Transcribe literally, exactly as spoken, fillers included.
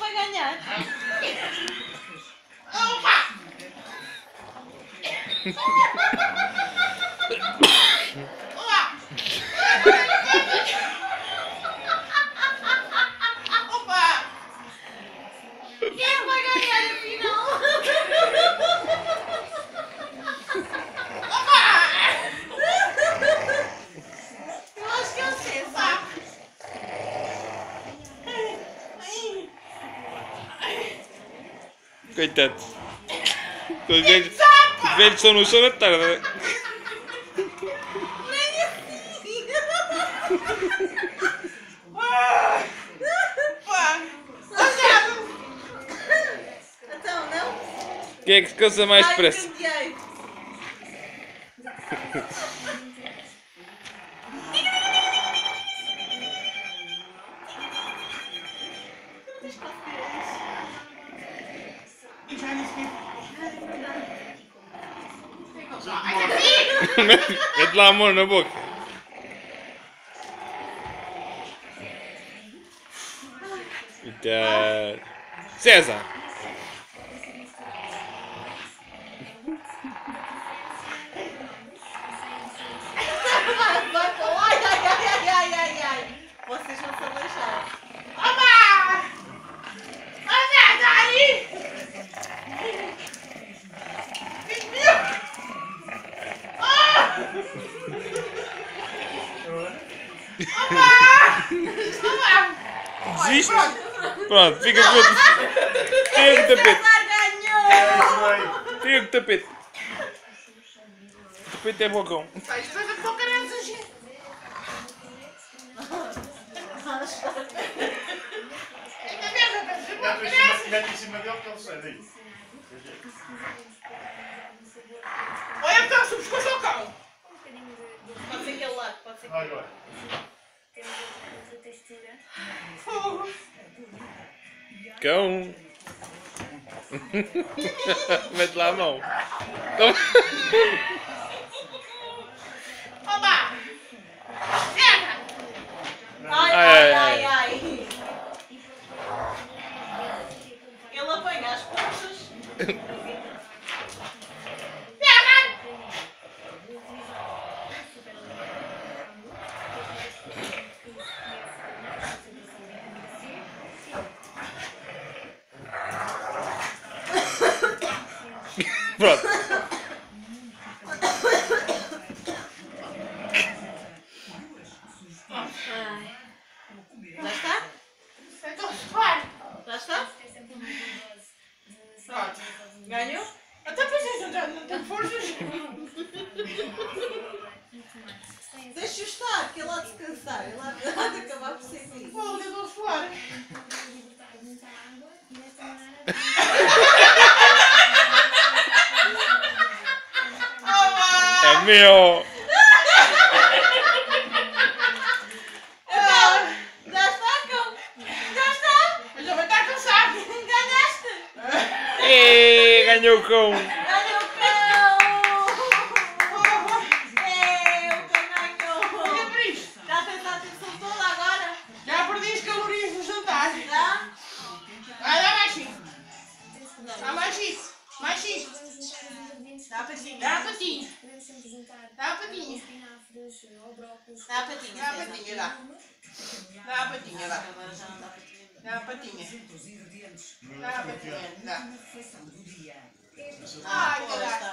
vai ganhar? Opa! Opa! Quem vai ganhar afinal? Eu acho que eu sei, sabe? Coitado. Os velhos, os velhos são no chão na tarde. Nem assim! Então, não? Quem é que se cansa mais Ai, depressa? campeei! Mete lá a mão na boca. Coitado. César. Vai, vai, ai, ai, ai, ai, ai, ai, ai! Vocês vão se aleijar. Opa! Olha daí! Desiste? Pronto, fica com o Fica com o tapete. César ganhou! Fica com o tapete. O tapete é bocão. Sai de coisa pra caramba, gente. Mete em cima dele que ele sai daí. Olha, então, se buscou só cão. Pode ser aquele lado, pode ser aquele Olha, olha. Fogo. Cão. Mete lá a mão. Toma. Opa! Erra! Ai, ai, ai, ai! Ele apanha as pontas. Erra! Pronto. Ai. Já está? Então, vai. Já está? Pronto. Ganhou? Até preciso, não tenho forças. Deixa-o estar, que ele há de descansar. Ele há de, há de acabar por ser feliz. Vou, eu vou suar. É meu. Então, já está, cão? Já está? Mas eu vou estar cansado. Ganhaste! Ei, ganhou o cão. Ganhou o cão! É, o cão ganhou! Olha por isto. Já fez a atenção toda agora? Já perdi as calorias no jantar. Já? Vai dar mais cinco. Dá mais cinco. Mais cinco. Dá a patinha. Dá a patinha. Dá a patinha. Dá a patinha. Dá a César. patinha, dá. Dá a patinha, dá. Agora já não dá patinha. Dá a patinha. Dá a patinha, dá. Ah, Ai, pois, caralho. tá